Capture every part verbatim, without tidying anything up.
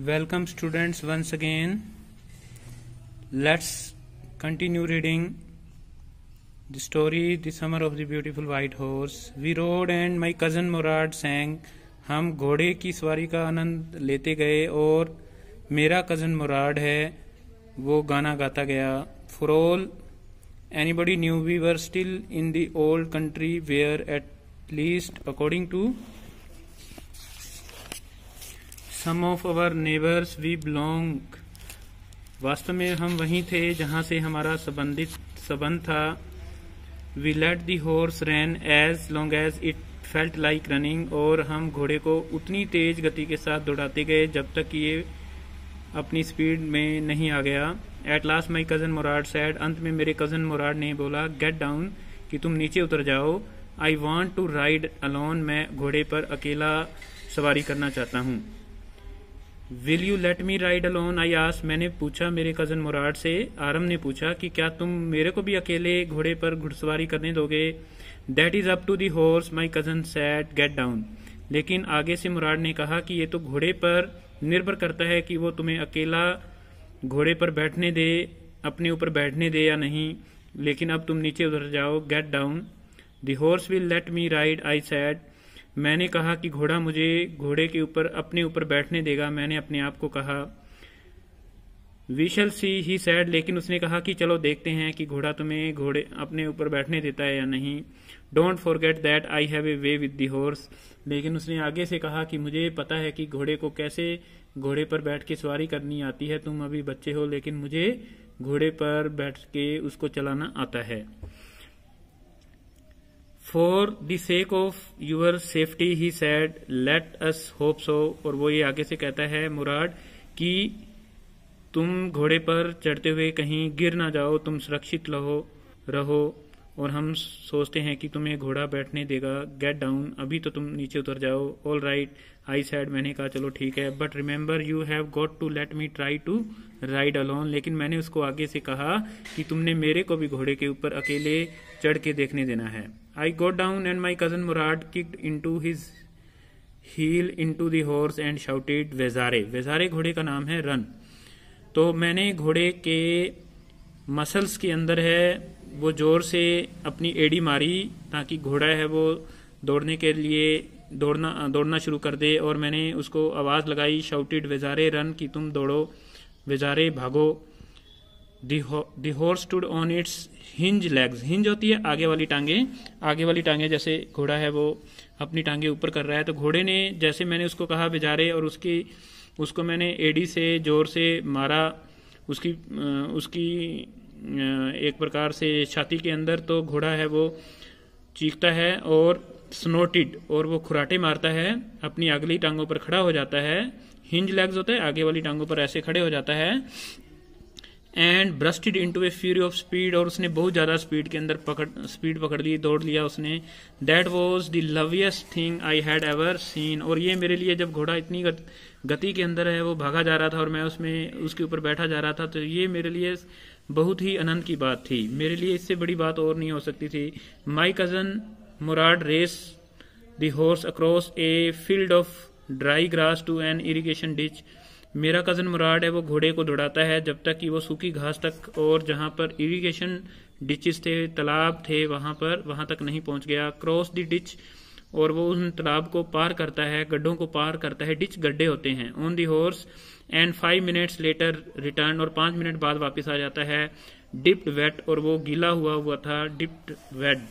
Welcome students once again. Let's continue reading the story The Summer of the Beautiful White Horse. We rode and my cousin Murad sang. हम घोड़े की सवारी का आनंद लेते गए और मेरा कज़न मुराद है वो गाना गाता गया. For all anybody knew, we were still in the old country where, at least according to some of our neighbors, we belong. वास्तव में हम वहीं थे जहां से हमारा संबंधित संबंध था. We let the horse run as long as it felt like running. और हम घोड़े को उतनी तेज गति के साथ दौड़ाते गए जब तक कि ये अपनी स्पीड में नहीं आ गया. At last my cousin Murad said, अंत में मेरे कज़न मुराद ने बोला, get down, कि तुम नीचे उतर जाओ. I want to ride alone, मैं घोड़े पर अकेला सवारी करना चाहता हूँ. Will you let me ride alone? I asked. मैंने पूछा मेरे कज़न मुराद से. आरम ने पूछा कि क्या तुम मेरे को भी अकेले घोड़े पर घुड़सवारी करने दोगे? That is up to the horse, my cousin said. Get down. लेकिन आगे से मुराद ने कहा कि ये तो घोड़े पर निर्भर करता है कि वो तुम्हें अकेला घोड़े पर बैठने दे, अपने ऊपर बैठने दे या नहीं. लेकिन अब तुम नीचे उतर जाओ. Get down. The horse will let me ride, I said. मैंने कहा कि घोड़ा मुझे घोड़े के ऊपर अपने ऊपर बैठने देगा. मैंने अपने आप को कहा. We shall see, he said. लेकिन उसने कहा कि चलो देखते हैं कि घोड़ा तुम्हें घोड़े अपने ऊपर बैठने देता है या नहीं. Don't forget that I have a way with the horse. लेकिन उसने आगे से कहा कि मुझे पता है कि घोड़े को कैसे घोड़े पर बैठ के सवारी करनी आती है. तुम अभी बच्चे हो लेकिन मुझे घोड़े पर बैठ के उसको चलाना आता है. For the sake of your safety, he said, let us hope so. और वो ये आगे से कहता है मुराद कि तुम घोड़े पर चढ़ते हुए कहीं गिर ना जाओ, तुम सुरक्षित रहो रहो और हम सोचते हैं कि तुम्हें घोड़ा बैठने देगा. गेट डाउन, अभी तो तुम नीचे उतर जाओ. ऑल राइट, आई सैड, मैंने कहा चलो ठीक है. But remember you have got to let me try to ride alone. लेकिन मैंने उसको आगे से कहा कि तुमने मेरे को भी घोड़े के ऊपर अकेले चढ़ के देखने देना है. I got down and my cousin Murad kicked into his heel into the horse and shouted Vazire. Vazire घोड़े का नाम है, रन. तो मैंने घोड़े के मसल्स के अंदर है वो जोर से अपनी एड़ी मारी ताकि घोड़ा है वो दौड़ने के लिए दौड़ना दौड़ना शुरू कर दे. और मैंने उसको आवाज़ लगाई, शाउटेड वेजारे रन, कि तुम दौड़ो, वेजारे भागो. The horse stood on its hind legs. Hind होती है आगे वाली टांगे. आगे वाली टांगे जैसे घोड़ा है वो अपनी टांगे ऊपर कर रहा है. तो घोड़े ने जैसे मैंने उसको कहा वेजारे, और उसकी उसको मैंने एड़ी से जोर से मारा उसकी उसकी एक प्रकार से छाती के अंदर. तो घोड़ा है वो चीखता है और स्नोटिड, और वो खुराटे मारता है, अपनी अगली टांगों पर खड़ा हो जाता है. हिंज लेग्स होता है, आगे वाली टांगों पर ऐसे खड़े हो जाता है. And bursted into a fury of speed, और उसने बहुत ज्यादा स्पीड के अंदर पकड़ स्पीड पकड़ ली, दौड़ लिया उसने. That was the loveliest thing I had ever seen. और ये मेरे लिए, जब घोड़ा इतनी गति के अंदर है वो भागा जा रहा था और मैं उसमें उसके ऊपर बैठा जा रहा था, तो ये मेरे लिए बहुत ही आनंद की बात थी. मेरे लिए इससे बड़ी बात और नहीं हो सकती थी. My cousin Murad race the horse across a field of dry grass to an irrigation ditch. मेरा कज़न मुराद है वो घोड़े को दौड़ाता है जब तक कि वो सूखी घास तक और जहाँ पर इरिगेशन डिचेस थे, तालाब थे, वहाँ पर वहाँ तक नहीं पहुँच गया. क्रॉस द डिच, और वो उन तालाब को पार करता है, गड्ढों को पार करता है. डिच गड्ढे होते हैं. On the horse and five minutes later return, और पाँच मिनट बाद वापस आ जाता है. डिप्ड वेट, और वो गीला हुआ हुआ था. Dipped wet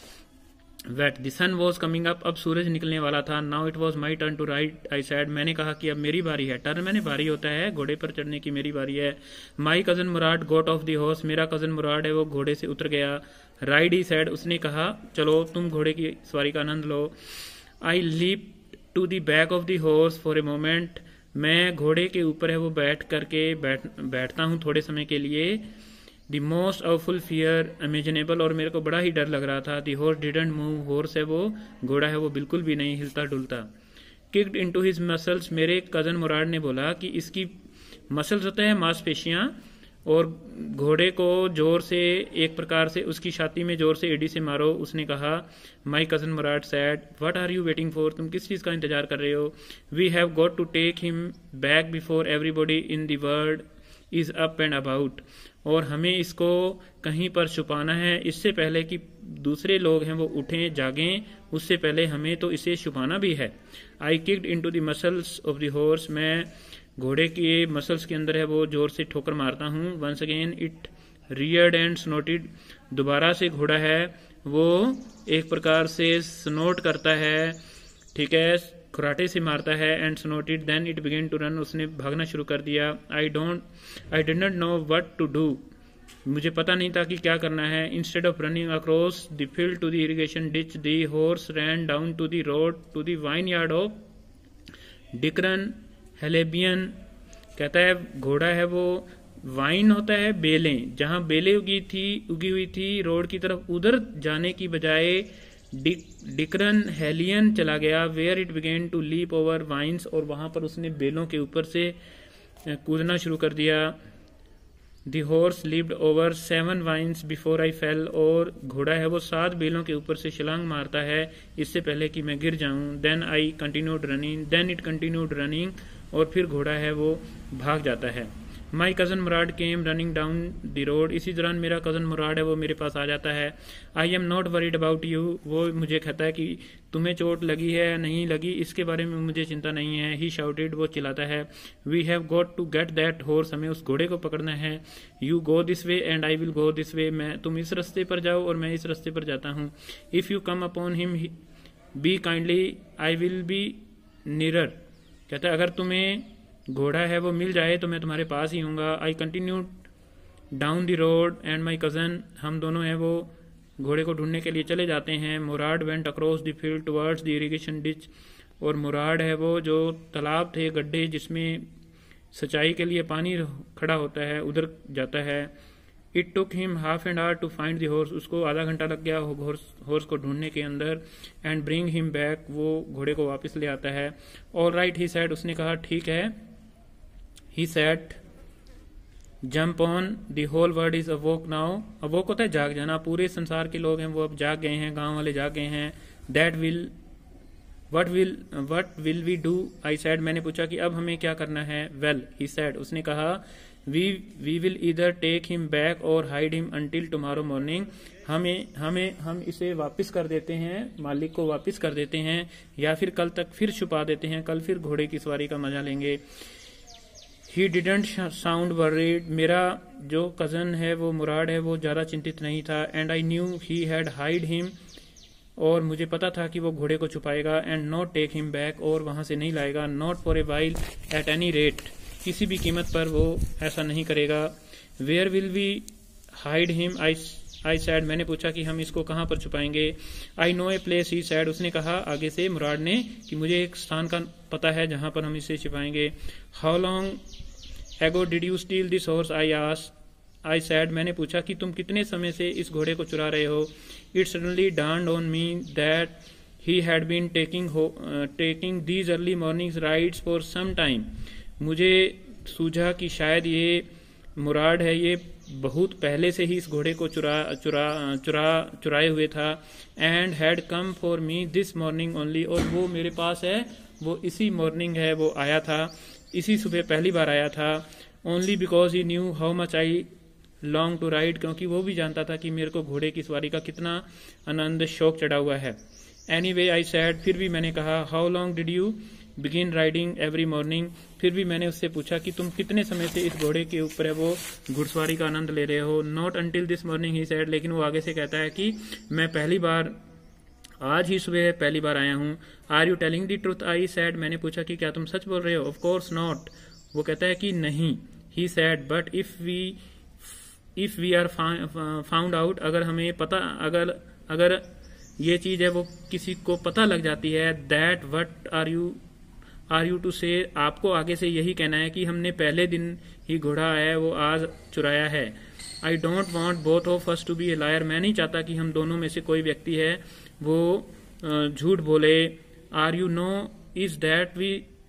wet the sun was coming up, अब सूरज निकलने वाला था. Now it was my turn to ride, I said. मैंने कहा कि अब मेरी बारी है. टर्न मैंने बारी होता है, घोड़े पर चढ़ने की मेरी बारी है. My cousin Murad got off the horse, मेरा कजन मुराद है वो घोड़े से उतर गया. राइड, ही सैड, उसने कहा चलो तुम घोड़े की सवारी का आनंद लो. I leap to the back of the horse for a moment, मैं घोड़े के ऊपर है वो बैठ करके बैठ बैठता हूँ थोड़े समय के लिए. The most awful fear imaginable, और मेरे को बड़ा ही डर लग रहा था. The horse didn't move, horse है वो घोड़ा है वो बिल्कुल भी नहीं हिलता डुलता. किक्ड इनटू हिज मसल्स, मेरे कजन मुराद ने बोला कि इसकी मसल्स होता है मांसपेशियां, और घोड़े को जोर से एक प्रकार से उसकी छाती में जोर से एडी से मारो। उसने कहा my cousin Murad said what are you waiting for, तुम किस चीज़ का इंतजार कर रहे हो। We have got to take him back before everybody in the world is up and about, और हमें इसको कहीं पर छुपाना है इससे पहले कि दूसरे लोग हैं वो उठें जागें, उससे पहले हमें तो इसे छुपाना भी है। I kicked into the muscles of the horse, मैं घोड़े के मसल्स के अंदर है वो जोर से ठोकर मारता हूँ। Once again it reared and snorted, दोबारा से घोड़ा है वो एक प्रकार से स्नोट करता है, ठीक है, खराटे से मारता है। And snorted then it began to run, उसने भागना शुरू कर दिया। I don't I did not know what to do, मुझे पता नहीं था कि क्या करना है। Instead of running across the field to the irrigation ditch the horse ran down to the road to the vineyard of Dikran Halabian. कहता है घोड़ा है वो वाइन होता है बेलें, जहां बेलें उगी थी उगी हुई थी रोड की तरफ, उधर जाने की बजाय डिक, डिकरन हेलियन चला गया। Where it began to leap over vines, और वहां पर उसने बेलों के ऊपर से कूदना शुरू कर दिया। The horse leaped over seven vines before I fell, और घोड़ा है वो सात बेलों के ऊपर से छलांग मारता है इससे पहले कि मैं गिर जाऊं। Then I continued running then it continued running, और फिर घोड़ा है वो भाग जाता है। My cousin Murad came running down the road, इसी दौरान मेरा कज़न मुराद है वो मेरे पास आ जाता है। I am not worried about you, वो मुझे कहता है कि तुम्हें चोट लगी है नहीं लगी इसके बारे में मुझे चिंता नहीं है। ही शाउटेड, वो चिल्लाता है। We have got to get that horse, हमें उस घोड़े को पकड़ना है। You go this way and I will go this way, मैं तुम इस रास्ते पर जाओ और मैं इस रास्ते पर जाता हूँ। If you come upon him be kindly I will be near, कहता है अगर तुम्हें घोड़ा है वो मिल जाए तो मैं तुम्हारे पास ही हूँगा। I continue down the road and my cousin, हम दोनों हैं वो घोड़े को ढूंढने के लिए चले जाते हैं। Murad went across the field towards the irrigation ditch, और मुराद है वो जो तालाब थे गड्ढे जिसमें सिंचाई के लिए पानी खड़ा होता है उधर जाता है। It took him half and hour to find the horse, उसको आधा घंटा लग गया हॉर्स हॉर्स को ढूंढने के अंदर। एंड ब्रिंग हिम बैक, वो घोड़े को वापस ले आता है। ऑल राइट ही सेड, उसने कहा ठीक है। He said jump on the whole world is awake now, awake होता है जाग जाना, पूरे संसार के लोग हैं वो अब जाग गए हैं, गांव वाले जाग गए हैं। That will what will what will we do, I said, मैंने पूछा कि अब हमें क्या करना है। वेल ही सेड, उसने कहा we we will either take him back or hide him until tomorrow morning, हमें हमें हम इसे वापस कर देते हैं, मालिक को वापस कर देते हैं, या फिर कल तक फिर छुपा देते हैं, कल फिर घोड़े की सवारी का मजा लेंगे। ही डिडेंट साउंड वरीड, मेरा जो कज़न है वो मुराद है वो ज़्यादा चिंतित नहीं था। And I knew he had hide him, और मुझे पता था कि वो घोड़े को छुपाएगा। And not take him back, और वहां से नहीं लाएगा। Not for a while at any rate, किसी भी कीमत पर वो ऐसा नहीं करेगा। Where will we hide him, I I said, मैंने पूछा कि हम इसको कहाँ पर छुपाएंगे। I know a place, he said, उसने कहा आगे से मुराद ने कि मुझे एक स्थान का पता है जहां पर हम इसे छिपाएंगे। How long ago did you steal this horse, I asked, I said, मैंने पूछा कि तुम कितने समय से इस घोड़े को चुरा रहे हो। It suddenly dawned on me that he had been taking taking these early mornings rides for some time, मुझे सूझा कि शायद ये मुराद है ये बहुत पहले से ही इस घोड़े को चुरा चुरा चुरा चुराए हुए था। And had come for me this morning only, और वो मेरे पास है वो इसी मॉर्निंग है वो आया था, इसी सुबह पहली बार आया था। Only because he knew how much I long to ride, क्योंकि वो भी जानता था कि मेरे को घोड़े की सवारी का कितना आनंद शौक चढ़ा हुआ है। एनी वे आई सैड, फिर भी मैंने कहा। How long did you begin riding every morning, फिर भी मैंने उससे पूछा कि तुम कितने समय से इस घोड़े के ऊपर है वो घुड़सवारी का आनंद ले रहे हो। Not until this morning, he said, लेकिन वो आगे से कहता है कि मैं पहली बार आज ही सुबह पहली बार आया हूँ। Are you telling the truth, I said, मैंने पूछा कि क्या तुम सच बोल रहे हो। ऑफ कोर्स नॉट, वो कहता है कि नहीं। He said but if we if we are found out, अगर हमें पता अगर अगर ये चीज है वो किसी को पता लग जाती है। That what are you are you to say, आपको आगे से यही कहना है कि हमने पहले दिन ही घोड़ा है वो आज चुराया है। I don't want both of us to be a liar, मैं नहीं चाहता कि हम दोनों में से कोई व्यक्ति है वो झूठ बोले। Are you know is that we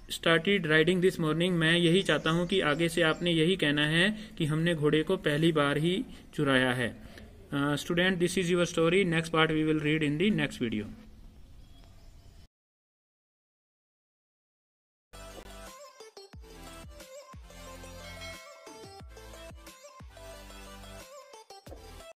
started riding this morning, मैं यही चाहता हूँ कि आगे से आपने यही कहना है कि हमने घोड़े को पहली बार ही चुराया है। Student, this is your story, next part we will read in the next video.